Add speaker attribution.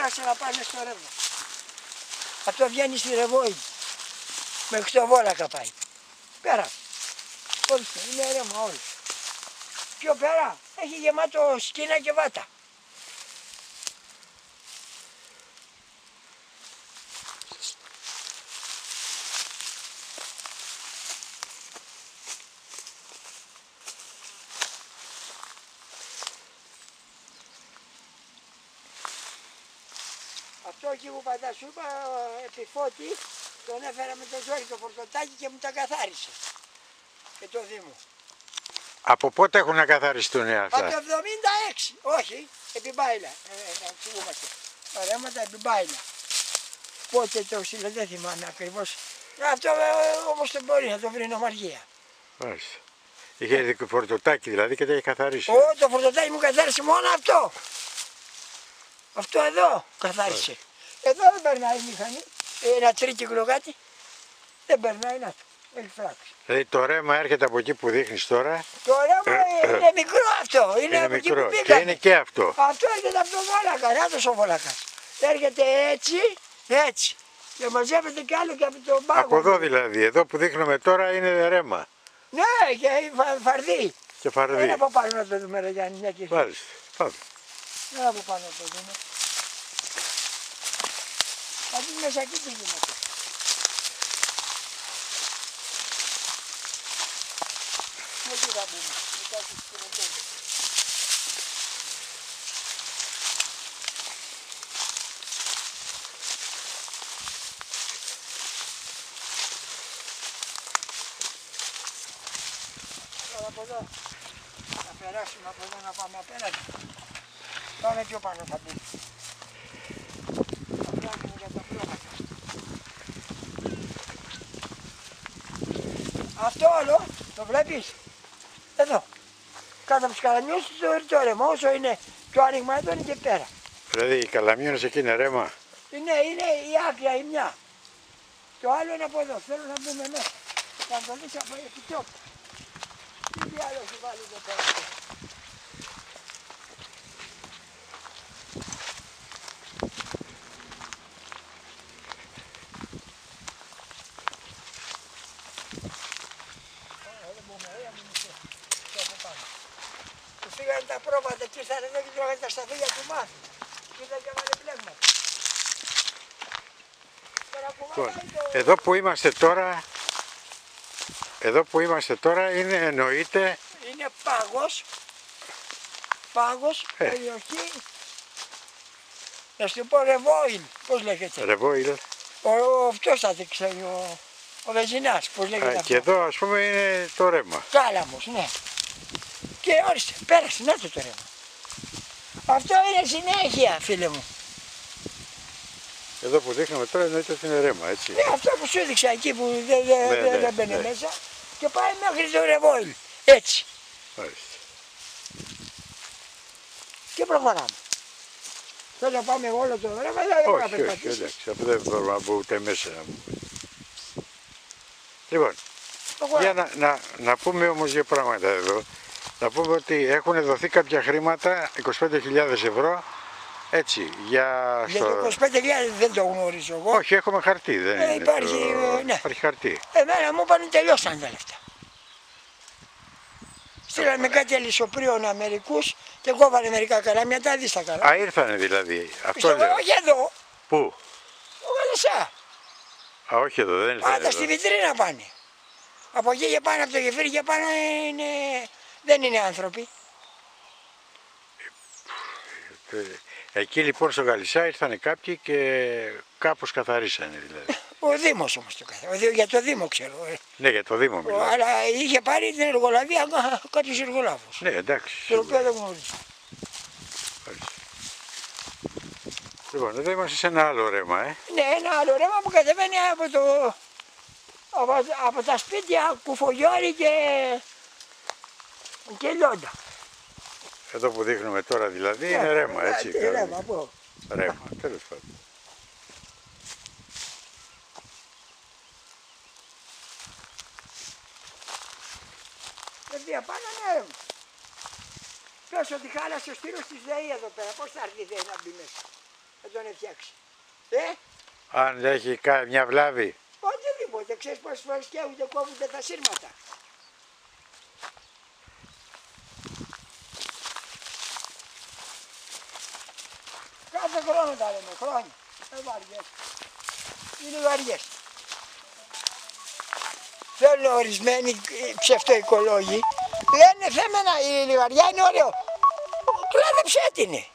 Speaker 1: πέρασε να πάνε στο ρεύμα. Αυτό βγαίνει στη Ρεβόη. Μέχρι το Βόλακα πάει. Πέρα. Όλους είναι ρεύμα όλους. Πιο πέρα έχει γεμάτο σκίνα και βάτα. Αυτό εκεί που πατά σου είπα, επιφώτη, τον έφερα με το ζόρι το φορτωτάκι και μου τα καθάρισε. Και το Δήμο.
Speaker 2: Από πότε έχουν να καθαριστούν αυτά?
Speaker 1: Από το 76, όχι, επί Μπάιλα. Να εξηγούμαστε. Τα ρέματα επί Μπάιλα. Πότε το στείλε, δεν θυμάμαι ακριβώς. Αυτό όμως δεν μπορεί να το βρει νομαργία.
Speaker 2: Μάλιστα. Είχε φορτωτάκι δηλαδή και τα είχε καθαρίσει.
Speaker 1: Το φορτωτάκι μου καθάρισε μόνο αυτό. Αυτό εδώ καθάρισε. Εδώ δεν περνάει η μηχανή. Ένα τρίκυκλο κάτι. Δεν περνάει, να το. Έχει φράξει.
Speaker 2: Δηλαδή το ρέμα έρχεται από εκεί που δείχνεις τώρα.
Speaker 1: Το ρέμα είναι μικρό αυτό. Είναι από εκεί
Speaker 2: μικρό.
Speaker 1: που πήγαμε.
Speaker 2: Και είναι και αυτό.
Speaker 1: Αυτό έρχεται από τον Βόλακα. Νάτος ο Βόλακας. Έρχεται έτσι, έτσι. Και μαζεύεται κι άλλο και από τον πάγο.
Speaker 2: Από εδώ δηλαδή. Εδώ που δείχνουμε τώρα είναι ρέμα.
Speaker 1: Ναι, και φαρδί.
Speaker 2: Και φαρδί.
Speaker 1: Είναι από πάνω να το δούμε, ρε Γιάννη. Μια και
Speaker 2: Μάλιστα. Πάμε.
Speaker 1: είναι από πάνω να το δούμε. Θα δεις μέσα εκεί τι γίνεται. Εκεί θα μπούμε. Μετά στις κοινοτέλειες. Τώρα από εδώ θα περάσουμε από εδώ να πάμε απέναντι. Πάμε πιο πάνω θα μπούμε. Θα φτιάξουμε για τα πλώματα. Αυτό όλο το βλέπεις. Εδώ. Κάτω από τους καλαμιούς το ρέμα. Όσο είναι το άνοιγμα εδώ είναι και πέρα.
Speaker 2: Δηλαδή οι καλαμιώνες εκεί είναι ρέμα.
Speaker 1: Είναι η άκρια η μια. Το άλλο είναι από εδώ. Θέλω να μπούμε μέσα. Θα το δεις από εκεί πιο. Τι άλλο σου βάλει εδώ πέρα. Τους φύγανε τα πρόβατα και ήρθαν εδώ και τρώγανε τα σταφύλια του μάθη. Και ήρθαν και έβαλε πλέγματα.
Speaker 2: Εδώ που είμαστε τώρα είναι εννοείται.
Speaker 1: Είναι πάγος, περιοχή, να σου πω Ρεβόιλ, πώς λέγεται.
Speaker 2: Ρεβόιλ.
Speaker 1: Αυτός θα δείξει, ο Βεζινάς, πώς λέγεται αυτό.
Speaker 2: Και εδώ ας πούμε είναι το ρέμα.
Speaker 1: Κάλαμος, ναι. Και όριστε, πέρασε, να το ρέμα. Αυτό είναι συνέχεια, φίλε μου.
Speaker 2: Εδώ που δείχνουμε τώρα εννοείται ότι είναι ρέμα, έτσι.
Speaker 1: Ναι, αυτό που σου έδειξα εκεί που δεν μπαίνει μέσα και πάει μέχρι το Ρεβόιλ, έτσι.
Speaker 2: Μάλιστα.
Speaker 1: Και προχωράμε. Θέλω να πάμε όλο το ρέμα, δεν μπορώ να περπατήσεις.
Speaker 2: Όχι, εντάξει, αυτό δεν μπορούμε να μπούμε ούτε μέσα να μπούμε. Λοιπόν, για να πούμε όμως δύο πράγματα εδώ. Να πούμε ότι έχουν δοθεί κάποια χρήματα, 25.000 ευρώ, έτσι, για
Speaker 1: το 25.000 δεν το γνωρίζω εγώ.
Speaker 2: Όχι, έχουμε χαρτί, δεν είναι.
Speaker 1: Υπάρχει, ναι.
Speaker 2: Υπάρχει χαρτί.
Speaker 1: Εμένα μου είπαν τελειώσαν τα λεφτά. Στείλανε κάτι αλυσοπρίων Αμερικούς και κόβανε μερικά καλάμια, τα δεις τα καλά.
Speaker 2: Α, ήρθανε δηλαδή. Αυτό
Speaker 1: λέω. Όχι εδώ.
Speaker 2: Πού?
Speaker 1: Ο Γαλασσά.
Speaker 2: Α, όχι εδώ, δεν ήρθανε.
Speaker 1: Πάντα στη βιτρίνα πάνε. Από εκεί και πάνω, από το γεφύρι και πάνω δεν είναι άνθρωποι.
Speaker 2: Εκεί λοιπόν στο Γαλισσά ήρθανε κάποιοι και κάπως καθαρίσανε δηλαδή.
Speaker 1: Ο Δήμος όμως το καθαρίσανε. Για το Δήμο ξέρω.
Speaker 2: Ναι, για το Δήμο μιλάω.
Speaker 1: Αλλά είχε πάρει την εργολαβία κάποιος εργολάβος.
Speaker 2: Ναι, εντάξει.
Speaker 1: Το οποίο δεν γνωρίζω.
Speaker 2: Λοιπόν, εδώ είμαστε σε ένα άλλο ρέμα,
Speaker 1: Ναι, ένα άλλο ρέμα που κατεβαίνει από τα σπίτια Κουφογιώρη και Λιόντα.
Speaker 2: Εδώ που δείχνουμε τώρα δηλαδή είναι ρέμα, έτσι.
Speaker 1: Ρέμα, πω.
Speaker 2: Ρέμα, τέλος πάντων.
Speaker 1: Πάνω είναι ρέμα. Πες ότι χάλασε ο στήρος της ΔΕΗ εδώ πέρα, πώς θα έρθει η ΔΕΗ να μπει μέσα. να τον φτιάξει.
Speaker 2: Αν έχει μια βλάβη.
Speaker 1: Οτιδήποτε, ξέρεις πόσες φορές κόβονται τα σύρματα. Κάθε χρόνο τα λέμε, χρόνια. Δεν βαριές. Είναι βαριές. Θέλουν ορισμένοι ψευτοοικολόγοι. Λένε θέμενα η λιβαριά είναι ωραίο. Κλάδεψέ την.